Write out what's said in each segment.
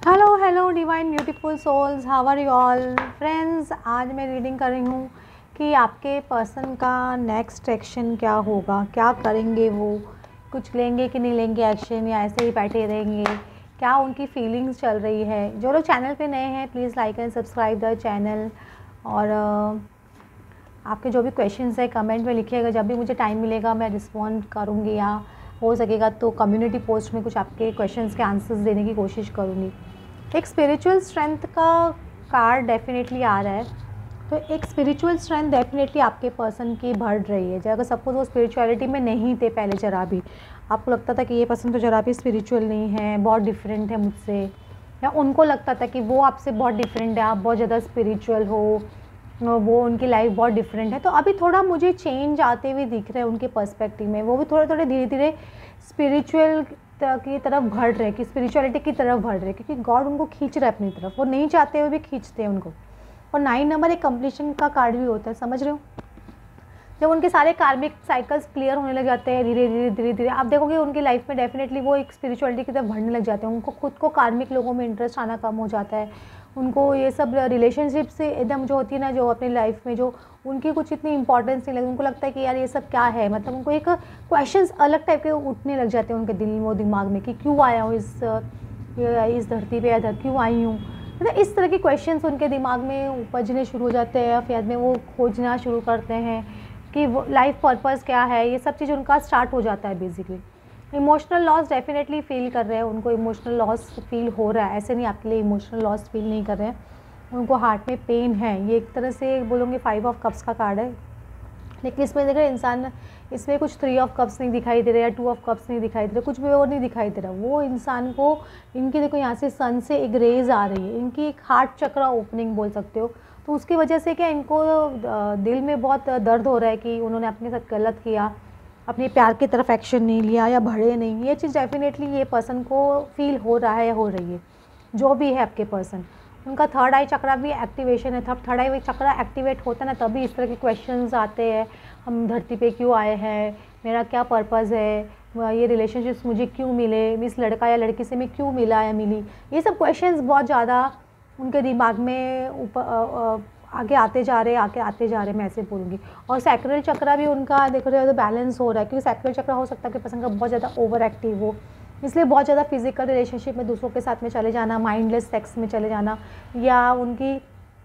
Hello hello divine beautiful souls, how are you all friends. आज मैं reading कर रही हूँ कि आपके पर्सन का नेक्स्ट एक्शन क्या होगा, क्या करेंगे वो, कुछ लेंगे कि नहीं लेंगे एक्शन, या ऐसे ही बैठे रहेंगे, क्या उनकी फीलिंग्स चल रही है। जो लोग चैनल पे नए हैं please like and subscribe the channel. और आपके जो भी क्वेश्चंस है कमेंट में लिखिएगा, जब भी मुझे टाइम मिलेगा मैं रिस्पॉन्ड करूँगी, या हो सकेगा तो कम्युनिटी पोस्ट में कुछ आपके क्वेश्चंस के आंसर्स देने की कोशिश करूँगी। एक स्पिरिचुअल स्ट्रेंथ का कार्ड डेफिनेटली आ रहा है, तो एक स्पिरिचुअल स्ट्रेंथ डेफिनेटली आपके पर्सन की बढ़ रही है। अगर सपोज वो स्पिरिचुअलिटी में नहीं थे पहले, जरा भी आपको लगता था कि ये पर्सन तो जरा भी स्पिरिचुअल नहीं है, बहुत डिफरेंट है मुझसे, या उनको लगता था कि वो आपसे बहुत डिफरेंट है, आप बहुत ज़्यादा स्पिरिचुअल हो, वो उनकी लाइफ बहुत डिफरेंट है, तो अभी थोड़ा मुझे चेंज आते हुए दिख रहे हैं उनके पर्सपेक्टिव में। वो भी थोड़े थोड़े धीरे धीरे स्पिरिचुअल की तरफ बढ़ रहे, कि स्पिरिचुअलिटी की तरफ बढ़ रहे, क्योंकि गॉड उनको खींच रहा है अपनी तरफ, वो नहीं चाहते हुए भी खींचते हैं उनको। और 9 नंबर एक कंप्लीशन का कार्ड भी होता है, समझ रहे हो। जब उनके सारे कार्मिक साइकिल्स क्लियर होने लग जाते हैं धीरे धीरे धीरे धीरे, आप देखोगे उनकी लाइफ में डेफिनेटली वो एक स्पिरिचुअलिटी की तरफ बढ़ने लग जाते हैं। उनको खुद को कार्मिक लोगों में इंटरेस्ट आना कम हो जाता है, उनको ये सब रिलेशनशिप से एकदम जो होती है ना, जो अपनी लाइफ में जो उनकी कुछ इतनी इंपॉर्टेंस नहीं लगती, उनको लगता है कि यार ये सब क्या है, मतलब उनको एक क्वेश्चंस अलग टाइप के उठने लग जाते हैं उनके दिल में, दिमाग में, कि क्यों आया हूँ इस धरती पे, या क्यों आई हूँ, मतलब इस तरह के क्वेश्चंस उनके दिमाग में उपजने शुरू हो जाते हैं, फिर में वो खोजना शुरू करते हैं कि वो लाइफ पर्पस क्या है, ये सब चीज़ उनका स्टार्ट हो जाता है basically. Emotional loss definitely feel कर रहे हैं, उनको इमोशनल लॉस फील हो रहा है, ऐसे नहीं आपके लिए इमोशनल लॉस फील नहीं कर रहे हैं, उनको हार्ट में पेन है। ये एक तरह से बोलूँगी 5 ऑफ कप्स का कार्ड है, लेकिन इसमें देख रहे इंसान, इसमें कुछ 3 ऑफ कप्स नहीं दिखाई दे रहे, या 2 ऑफ कप्स नहीं दिखाई दे रहे, कुछ भी और नहीं दिखाई दे रहा। वो इंसान को, इनकी देखो यहाँ से सन से एक रेज आ रही है, इनकी एक हार्ट चक्रा ओपनिंग बोल सकते हो, तो उसकी वजह से क्या इनको दिल में बहुत दर्द हो रहा है कि उन्होंने अपने साथ गलत किया, अपने प्यार की तरफ एक्शन नहीं लिया, या बढ़े नहीं। ये चीज़ डेफिनेटली ये पर्सन को फील हो रहा है या हो रही है, जो भी है आपके पर्सन। उनका थर्ड आई चक्रा भी एक्टिवेशन है, थर्ड आई चक्रा एक्टिवेट होता है ना, तभी इस तरह के क्वेश्चंस आते हैं, हम धरती पे क्यों आए हैं, मेरा क्या पर्पज़ है, ये रिलेशनशिप्स मुझे क्यों मिले, इस लड़का या लड़की से मैं क्यों मिला या मिली, ये सब क्वेश्चंस बहुत ज़्यादा उनके दिमाग में ऊपर आगे आते जा रहे, मैं ऐसे बोलूँगी। और सैक्रल चक्रा भी उनका देखो तो बैलेंस हो रहा है, क्योंकि सैक्रल चक्रा हो सकता है कि पर्सन का बहुत ज़्यादा ओवर एक्टिव हो, इसलिए बहुत ज़्यादा फिजिकल रिलेशनशिप में दूसरों के साथ में चले जाना, माइंडलेस सेक्स में चले जाना, या उनकी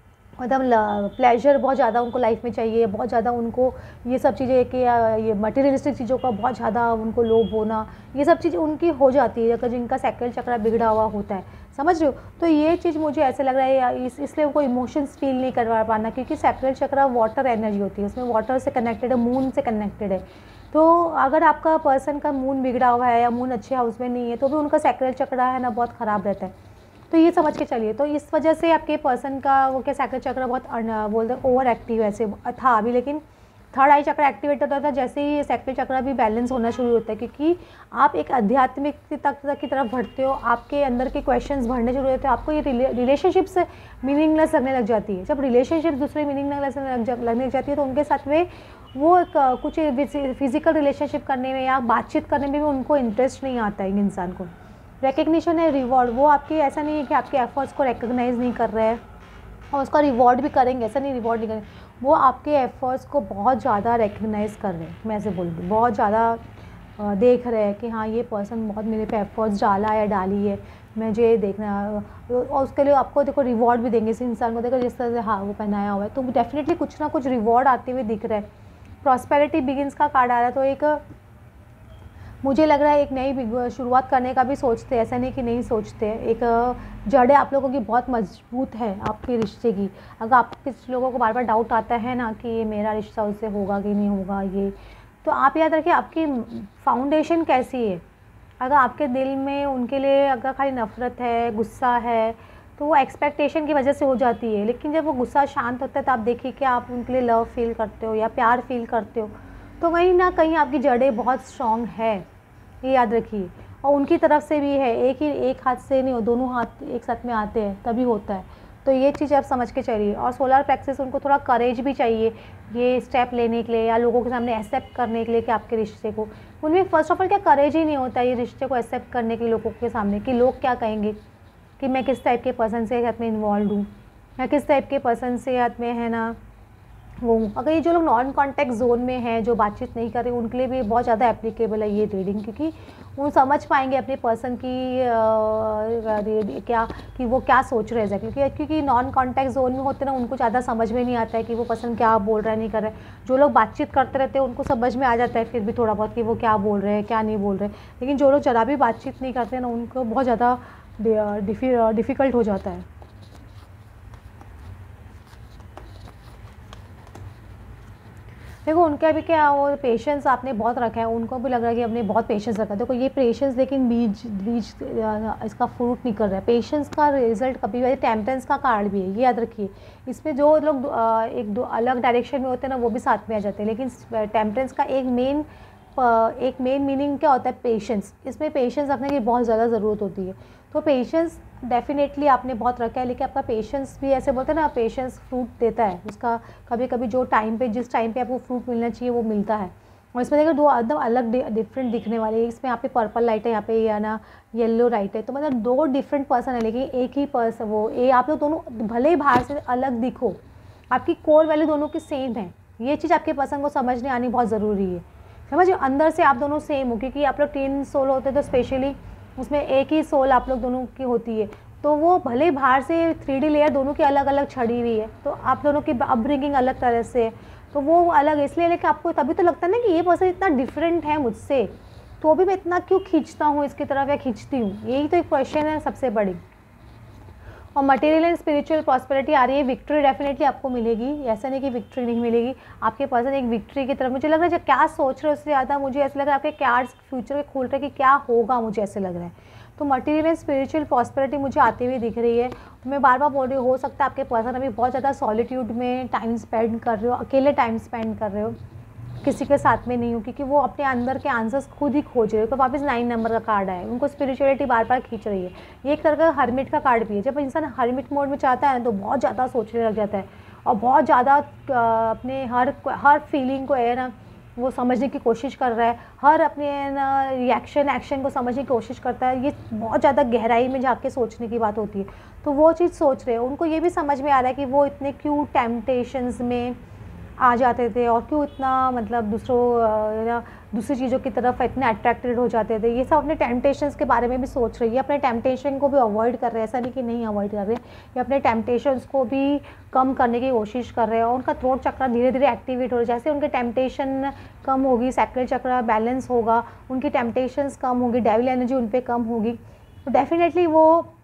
मतलब प्लेजर बहुत ज़्यादा उनको लाइफ में चाहिए, बहुत ज़्यादा उनको ये सब चीज़ें कि ये मटेरियलिस्टिक चीज़ों का बहुत ज़्यादा उनको लोभ होना, ये सब चीज़ उनकी हो जाती है अगर जिनका सैक्रल चक्रा बिगड़ा हुआ होता है, समझ रहे हो। तो ये चीज़ मुझे ऐसे लग रहा है इसलिए वो इमोशंस फील नहीं करवा पाना, क्योंकि सैक्रल चक्रा वाटर एनर्जी होती है, उसमें वाटर से कनेक्टेड है, मून से कनेक्टेड है। तो अगर आपका पर्सन का मून बिगड़ा हुआ है या मून अच्छे हाउस में नहीं है, तो भी उनका सैक्रल चक्रा है ना बहुत ख़राब रहता है, तो ये समझ के चलिए। तो इस वजह से आपके पर्सन का वो क्या सैक्रल चक्र बहुत बोलते हैं ओवर एक्टिव ऐसे था अभी, लेकिन थर्ड आई चक्र एक्टिवेट होता था जैसे ही सैक्रल चक्र भी बैलेंस होना शुरू होता है, क्योंकि आप एक आध्यात्मिक तक की तरफ बढ़ते हो, आपके अंदर के क्वेश्चंस बढ़ने शुरू होते हैं, आपको ये रिलेशनशिप्स मीनिंगलेस लगने लग जाती है। जब रिलेशनशिप दूसरे मीनिंगलेस लगने लग जाती है, तो उनके साथ में वो कुछ फिजिकल रिलेशनशिप करने में या बातचीत करने में भी उनको इंटरेस्ट नहीं आता है। इंसान को रिकग्निशन है, रिवॉर्ड, वो आपके ऐसा नहीं है कि आपके एफर्ट्स को रिकग्नाइज़ नहीं कर रहे हैं और उसका रिवॉर्ड भी करेंगे, ऐसा नहीं रिवॉर्ड नहीं करेंगे, वो आपके एफर्ट्स को बहुत ज़्यादा रिकग्नाइज़ कर रहे हैं। मैं ऐसे बोलूँगी बहुत ज़्यादा देख रहे हैं कि हाँ ये पर्सन बहुत मेरे पे एफर्ट्स डाला या डाली है, मुझे देखना, और उसके लिए आपको देखो रिवॉर्ड भी देंगे। इस इंसान को देखो जिस तरह से हाँ वो पहनाया हुआ है, तो डेफिनेटली कुछ ना कुछ रिवॉर्ड आते हुए दिख रहा है। प्रॉस्पेरिटी बिगिंस का कार्ड आ रहा है, तो एक मुझे लग रहा है एक नई शुरुआत करने का भी सोचते हैं, ऐसा नहीं कि नहीं सोचते। एक जड़ें आप लोगों की बहुत मजबूत है आपके रिश्ते की। अगर आप किस लोगों को बार बार डाउट आता है ना कि ये मेरा रिश्ता उससे होगा कि नहीं होगा, ये तो आप याद रखिए आपकी फाउंडेशन कैसी है। अगर आपके दिल में उनके लिए अगर खाली नफ़रत है, गुस्सा है, तो वो एक्सपेक्टेशन की वजह से हो जाती है, लेकिन जब वो गुस्सा शांत होता है तो आप देखिए कि आप उनके लिए लव फील करते हो या प्यार फील करते हो, तो कहीं ना कहीं आपकी जड़ें बहुत स्ट्रॉन्ग है, ये याद रखिए। और उनकी तरफ से भी है, एक हाथ से नहीं हो, दोनों हाथ एक साथ में आते हैं तभी होता है, तो ये चीज़ आप समझ के चलिए। और सोलर प्लेक्सस उनको थोड़ा करेज भी चाहिए ये स्टेप लेने के लिए, या लोगों के सामने एक्सेप्ट करने के लिए कि आपके रिश्ते को, उनमें फर्स्ट ऑफ ऑल क्या करेज ही नहीं होता है ये रिश्ते को एक्सेप्ट करने के लिए लोगों के सामने, कि लोग क्या कहेंगे, कि मैं किस टाइप के पर्सन से साथ में इन्वॉल्व हूँ, मैं किस टाइप के पर्सन से साथ में है ना वो। अगर ये जो लोग नॉन कॉन्टैक्ट जोन में हैं, जो बातचीत नहीं कर रहे, उनके लिए भी बहुत ज़्यादा एप्लीकेबल है ये रीडिंग, क्योंकि वो समझ पाएंगे अपने पर्सन की क्या कि वो क्या सोच रहे हैं क्योंकि नॉन कॉन्टैक्ट जोन में होते ना, उनको ज़्यादा समझ में नहीं आता है कि वो पर्सन क्या बोल रहा है नहीं कर रहा है। जो लोग बातचीत करते रहते हैं उनको समझ में आ जाता है फिर भी थोड़ा बहुत कि वो क्या बोल रहे हैं क्या नहीं बोल रहे, लेकिन जो लोग ज़रा भी बातचीत नहीं करते ना, उनको बहुत ज़्यादा डिफ़िकल्ट हो जाता है। देखो उनका भी क्या, वो पेशेंस आपने बहुत रखा है, उनको भी लग रहा है कि आपने बहुत पेशेंस रखा है। देखो ये पेशेंस लेकिन बीज बीज इसका फ्रूट निकल रहा है। पेशेंस का रिजल्ट कभी भी, टेम्परेंस का कार्ड भी है, ये याद रखिए। इसमें जो लोग एक दो अलग डायरेक्शन में होते हैं ना, वो भी साथ में आ जाते हैं, लेकिन टेम्परेंस का एक मेन मीनिंग क्या होता है, पेशेंस। इसमें पेशेंस रखने की बहुत ज़्यादा ज़रूरत होती है। तो पेशेंस डेफिनेटली आपने बहुत रखा है, लेकिन आपका पेशेंस भी ऐसे बोलते हैं ना, पेशेंस फ्रूट देता है उसका। कभी कभी जो टाइम पे, जिस टाइम पे आपको फ्रूट मिलना चाहिए वो मिलता है। और इसमें देखो दो एकदम अलग डिफरेंट दिखने वाले, इसमें यहाँ पे पर्पल लाइट है, यहाँ पे या ना येलो लाइट है, तो मतलब दो डिफरेंट पर्सन है, लेकिन एक ही पर्सन वो आप लोग दोनों भले ही बाहर से अलग दिखो, आपकी कोर वैल्यू दोनों की सेम है। ये चीज़ आपके पर्सन को समझने आनी बहुत ज़रूरी है। समझिए अंदर से आप दोनों सेम हो, क्योंकि आप लोग 3 सोल होते हैं, तो स्पेशली उसमें एक ही सोल आप लोग दोनों की होती है। तो वो भले बाहर से 3D लेयर दोनों की अलग अलग छड़ी हुई है, तो आप दोनों की अपब्रिंगिंग अलग तरह से है, तो वो अलग इसलिए, लेकिन आपको तभी तो लगता है ना कि ये पर्सन इतना डिफरेंट है मुझसे, तो भी मैं इतना क्यों खींचता हूँ इसकी तरफ या खींचती हूँ। यही तो एक क्वेश्चन है सबसे बड़ी। और मटेरियल एंड स्पिरिचुअल प्रॉस्पेरिटी आ रही है, विक्ट्री डेफिनेटली आपको मिलेगी, ऐसा नहीं कि विक्ट्री नहीं मिलेगी। आपके पर्सन एक विक्ट्री की तरफ, मुझे लग रहा है जो क्या सोच रहे हो उससे ज़्यादा मुझे ऐसा लग रहा है आपके कार्ड्स फ्यूचर में खोल रहे हैं कि क्या होगा, मुझे ऐसे लग रहा है। तो मटेरियल एंड स्पिरिचुअल प्रॉस्पेरिटी मुझे आती हुई दिख रही है। मैं बार बार बोल रही हूँ, हो सकता है आपके पर्सन अभी बहुत ज़्यादा सॉलिट्यूड में टाइम स्पेंड कर रहे हो, अकेले टाइम स्पेंड कर रहे हो, किसी के साथ में नहीं हो, क्योंकि वो अपने अंदर के आंसर्स खुद ही खोज रहे हो। तो वापस 9 नंबर का कार्ड है, उनको स्पिरिचुअलिटी बार बार खींच रही है। ये एक तरह का हर्मिट का कार्ड भी है। जब इंसान हर्मिट मोड में चाहता है तो बहुत ज़्यादा सोचने लग जाता है, और बहुत ज़्यादा अपने हर फीलिंग को है ना वो समझने की कोशिश कर रहा है, हर अपने रिएक्शन एक्शन को समझने की कोशिश करता है। ये बहुत ज़्यादा गहराई में जाके सोचने की बात होती है, तो वो चीज़ सोच रहे हैं। उनको ये भी समझ में आ रहा है कि वो इतने क्यों टेम्पटेशंस में आ जाते थे, और क्यों इतना मतलब दूसरी चीज़ों की तरफ इतने अट्रैक्टेड हो जाते थे। ये सब अपने टेम्पटेशंस के बारे में भी सोच रही है, अपने टेम्पटेशन को भी अवॉइड कर रहे हैं, ऐसा नहीं कि नहीं अवॉइड कर रहे हैं, ये अपने टेम्पटेशंस को भी कम करने की कोशिश कर रहे हैं। और उनका थ्रोट चक्र धीरे धीरे एक्टिवेट हो रहा है। जैसे उनके टेम्पटेशन कम होगी, सैक्रल चक्र बैलेंस होगा, उनकी टेम्पटेशंस कम होगी, डेविल एनर्जी उन पर कम होगी, तो डेफिनेटली वो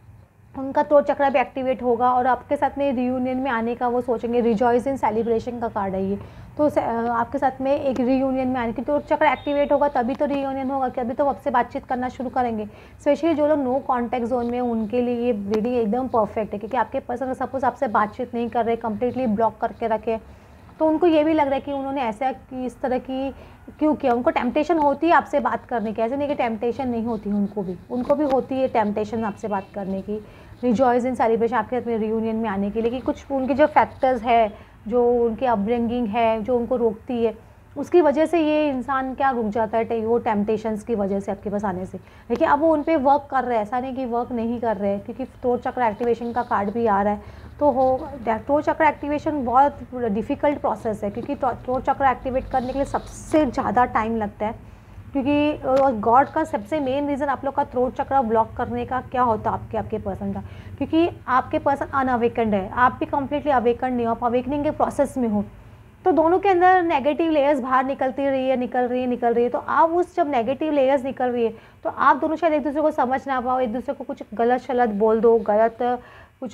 उनका थ्रोट चक्र भी एक्टिवेट होगा, और आपके साथ में रीयूनियन में आने का वो सोचेंगे। रिजॉइस इन सेलिब्रेशन का कार्ड है ये, तो आपके साथ में एक रीयूनियन में आने की, थ्रोट चक्र एक्टिवेट होगा तभी तो रीयूनियन होगा, कि अभी तो आपसे बातचीत करना शुरू करेंगे। स्पेशली जो लोग नो कॉन्टैक्ट जोन में, उनके लिए ये रीडिंग एकदम परफेक्ट है, क्योंकि आपके पर्सन सपोज आपसे बातचीत नहीं कर रहे, कंप्लीटली ब्लॉक करके रखे, तो उनको ये भी लग रहा है कि उन्होंने ऐसा कि इस तरह की क्यों किया। उनको टेम्पटेशन होती है आपसे बात करने की, ऐसे नहीं कि टेम्पटेशन नहीं होती, उनको भी होती है टेम्पटेशन आपसे बात करने की, रिजॉइस इन सेलिब्रेशन, आपके साथ में रीयूनियन में आने की। लेकिन कुछ उनके जो फैक्टर्स है, जो उनकी अपब्रिंगिंग है, जो उनको रोकती है, उसकी वजह से ये इंसान क्या रुक जाता है, वो टेम्पटेशंस की वजह से आपके पास आने से। लेकिन अब वो उन पर वर्क कर रहे हैं, ऐसा नहीं कि वर्क नहीं कर रहे हैं, क्योंकि थ्रोट चक्र एक्टिवेशन का कार्ड भी आ रहा है। तो थ्रोट चक्र एक्टिवेशन बहुत डिफ़िकल्ट प्रोसेस है, क्योंकि थ्रोट चक्र एक्टिवेट करने के लिए सबसे ज़्यादा टाइम लगता है, क्योंकि गॉड का सबसे मेन रीज़न आप लोग का थ्रोट चक्र ब्लॉक करने का क्या होता है आपके पर्सन का, क्योंकि आपके पर्सन अनअवेकन्ड है, आप भी कम्प्लीटली अवेकन्ड नहीं हो, आप अवेकनिंग के प्रोसेस में हो। तो दोनों के अंदर नेगेटिव लेयर्स बाहर निकल रही है। तो आप उस जब नेगेटिव लेयर्स निकल रही है, तो आप दोनों शायद एक दूसरे को समझ ना पाओ, एक दूसरे को कुछ गलत शलत बोल दो, गलत कुछ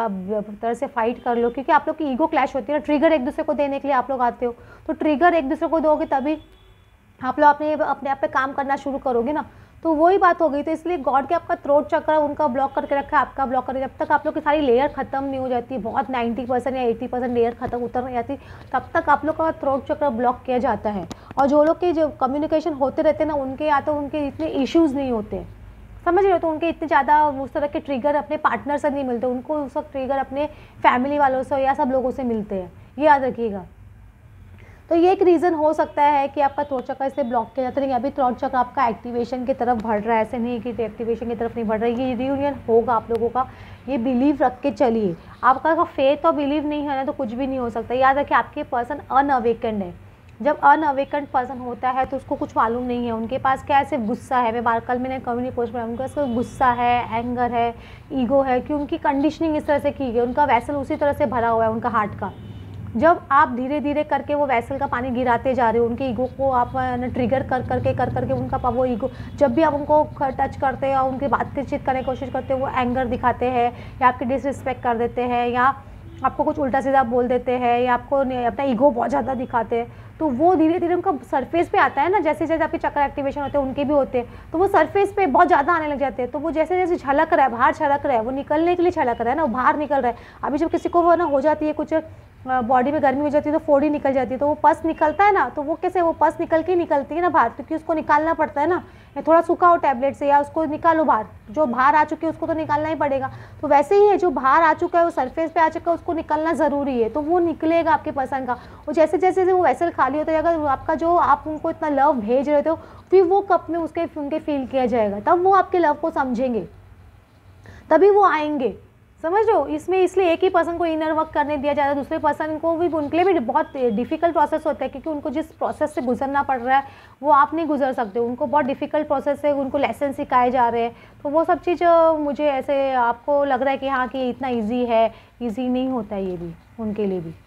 तरह से फाइट कर लो, क्योंकि आप लोग की ईगो क्लैश होती है ना। ट्रिगर एक दूसरे को देने के लिए आप लोग आते हो, तो ट्रिगर एक दूसरे को दोगे तभी आप लोग अपने आप पे काम करना शुरू करोगे ना। तो वही बात हो गई। तो इसलिए गॉड के आपका थ्रोट चक्र उनका ब्लॉक करके रखा है, आपका ब्लॉक करके, जब तक आप लोग की सारी लेयर खत्म नहीं हो जाती, बहुत 90% या 80% लेयर खत्म उतर नहीं जाती, तब तक आप लोग का थ्रोट चक्र ब्लॉक किया जाता है। और जो लोग के जो कम्युनिकेशन होते रहते हैं ना, उनके या तो उनके इतने इश्यूज़ नहीं होते, समझ रहे हो, तो उनके इतने ज़्यादा उस तरह के ट्रिगर अपने पार्टनर से नहीं मिलते, उनको उस वक्त ट्रिगर अपने फैमिली वालों से या सब लोगों से मिलते हैं, ये याद रखिएगा। तो ये एक रीज़न हो सकता है कि आपका थ्रोट चक्र इसलिए ब्लॉक किया जाता है। लेकिन अभी थ्रोट चक्र आपका एक्टिवेशन की तरफ बढ़ रहा है, ऐसे नहीं कि एक्टिवेशन की तरफ नहीं बढ़ रहा है। ये रियूनियन होगा आप लोगों का, ये बिलीव रख के चलिए। आपका फेथ और बिलीव नहीं है ना तो कुछ भी नहीं हो सकता। याद रखिए आपके पर्सन अनअवेकेंड है। जब अनअवेकेंड पर्सन होता है तो उसको कुछ मालूम नहीं है, उनके पास क्या है, सिर्फ गुस्सा है। मैं कल मैंने कम्युनिटी पोस्ट में, उनके पास गुस्सा है, एंगर है, ईगो है, कि उनकी कंडीशनिंग इस तरह से की गई, उनका वैसल उसी तरह से भरा हुआ है उनका हार्ट का। जब आप धीरे धीरे करके वो वैसल का पानी गिराते जा रहे हो, उनके ईगो को आप ट्रिगर कर करके उनका वो ईगो, जब भी आप उनको टच करते हो, उनकी बातचीत करने की कोशिश करते हो, वो एंगर दिखाते हैं या आपकी डिसरिस्पेक्ट कर देते हैं या आपको कुछ उल्टा सीधा बोल देते हैं या आपको अपना ईगो बहुत ज़्यादा दिखाते हैं, तो वो धीरे धीरे उनका सरफेस पे आता है ना। जैसे जैसे आपके चक्र एक्टिवेशन होते हैं उनके भी होते हैं, तो वो सरफेस पे बहुत ज़्यादा आने लग जाते हैं। तो वो जैसे जैसे झलक रहा है, बाहर झलक रहा है, वो निकलने के लिए झलक रहा है ना, वो बाहर निकल रहा है। अभी जब किसी को वो ना हो जाती है, कुछ बॉडी में गर्मी हो जाती है तो फोड़ी निकल जाती है, तो वो पस निकलता है ना, तो वो कैसे, वो पस निकल के निकलती है ना बाहर, क्योंकि उसको निकालना पड़ता है ना। थोड़ा सूखा हो टैबलेट से या उसको निकालो बाहर, जो बाहर आ चुकी है उसको तो निकालना ही पड़ेगा। तो वैसे ही है, जो बाहर आ चुका है, वो सरफेस पे आ चुका है, उसको निकलना ज़रूरी है, तो वो निकलेगा आपके पर्सन का। और जैसे जैसे वो वैसल खाली होता जाएगा, आपका जो आप उनको इतना लव भेज रहे थे फिर वो कप में उनके फील किया जाएगा, तब वो आपके लव को समझेंगे, तभी वो आएंगे। समझ रहे हो, इसमें इसलिए एक ही पर्सन को इनर वर्क करने दिया जाता है, दूसरे पर्सन को भी उनके लिए भी बहुत डिफिकल्ट प्रोसेस होता है, क्योंकि उनको जिस प्रोसेस से गुजरना पड़ रहा है वो आप नहीं गुजर सकते। उनको बहुत डिफिकल्ट प्रोसेस है, उनको लेसन सिखाए जा रहे हैं। तो वो सब चीज़ मुझे ऐसे आपको लग रहा है कि हाँ कि इतना ईजी है, ईजी नहीं होता है ये भी उनके लिए भी।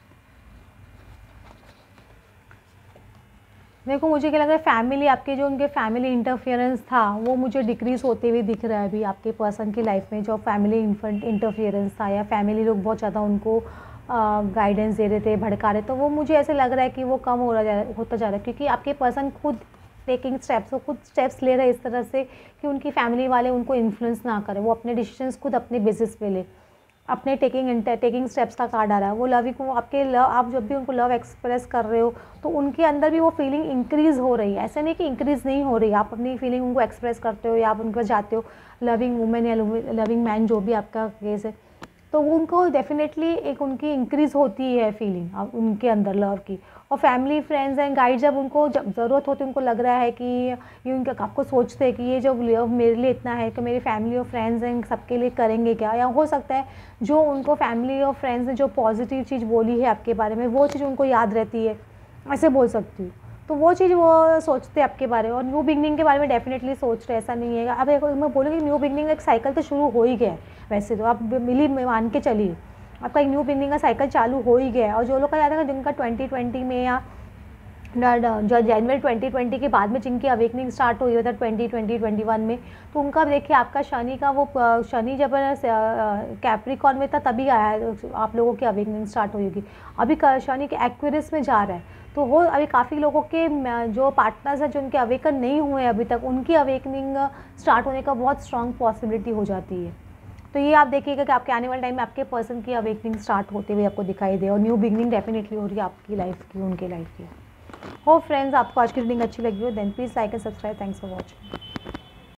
देखो मुझे क्या लग रहा है, फैमिली आपके जो उनके फैमिली इंटरफियरेंस था वो मुझे डिक्रीज़ होते हुए दिख रहा है अभी आपके पर्सन की लाइफ में। जो फैमिली इंटरफियरेंस था या फैमिली लोग बहुत ज़्यादा उनको गाइडेंस दे रहे थे, भड़का रहे, तो वो मुझे ऐसे लग रहा है कि वो कम होता जा रहा है, क्योंकि आपके पर्सन खुद टेकिंग स्टेप्स, वो खुद स्टेप्स ले रहे हैं इस तरह से कि उनकी फैमिली वाले उनको इन्फ्लुएंस ना करें, वो अपने डिसीजंस खुद अपने बेसिस पे ले, अपने टेकिंग स्टेप्स का कार्ड आ रहा है। वो लव को आपके लव, आप जब भी उनको लव एक्सप्रेस कर रहे हो तो उनके अंदर भी वो फीलिंग इंक्रीज़ हो रही है, ऐसे नहीं कि इंक्रीज़ नहीं हो रही। आप अपनी फीलिंग उनको एक्सप्रेस करते हो या आप उनको जाते हो, लविंग वुमेन या लविंग मैन जो भी आपका केस है, तो वो उनको डेफिनेटली एक उनकी इंक्रीज़ होती है फीलिंग उनके अंदर लव की। और फैमिली फ्रेंड्स एंड गाइड जब उनको जब ज़रूरत होती है, उनको लग रहा है कि ये उनका, आपको सोचते हैं कि ये जो लव मेरे लिए इतना है कि मेरी फैमिली और फ्रेंड्स एंड सबके लिए करेंगे क्या, या हो सकता है जो उनको फैमिली और फ्रेंड्स ने जो पॉजिटिव चीज़ बोली है आपके बारे में वो चीज़ उनको याद रहती है, ऐसे बोल सकती हूँ। तो वो चीज़ वो सोचते हैं आपके बारे में, और न्यू बिगनिंग के बारे में डेफिनेटली सोच रहे, ऐसा नहीं है। अब एक मैं बोलूँगी न्यू बिगनिंग एक साइकिल तो शुरू हो ही गया है, वैसे तो आप मान के चलिए आपका एक न्यू बिगनिंग का साइकिल चालू हो ही गया है। और जो लोग का याद है जिनका 2020 में या जो जनवरी 2020 के बाद में जिनकी अवेकनिंग स्टार्ट हुई था 2021 में, तो उनका देखिए आपका शनि का वो शनि जब कैप्रिकॉर्न में था तभी आया, आप लोगों की अवेकनिंग स्टार्ट हुई होगी। अभी शनि के एक्वेरियस में जा रहा है, तो हो अभी काफ़ी लोगों के जो पार्टनर्स हैं जो उनके अवेकन नहीं हुए अभी तक, उनकी अवेकनिंग स्टार्ट होने का बहुत स्ट्रॉन्ग पॉसिबिलिटी हो जाती है। तो ये आप देखिएगा कि आपके आने वाले टाइम में आपके पर्सन की अवेकनिंग स्टार्ट होते हुए आपको दिखाई दे, और न्यू बिगनिंग डेफिनेटली हो रही है आपकी लाइफ की, उनके लाइफ की। हो फ्रेंड्स, आपको आज की रीडिंग अच्छी लगी हो then please like and subscribe. Thanks for watching.